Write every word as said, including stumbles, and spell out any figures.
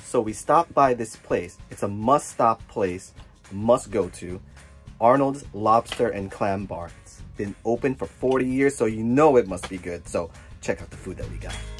So we stopped by this place. It's a must-stop place, must go to. Arnold's Lobster and Clam Bar. It's been open for forty years, so you know it must be good. So check out the food that we got.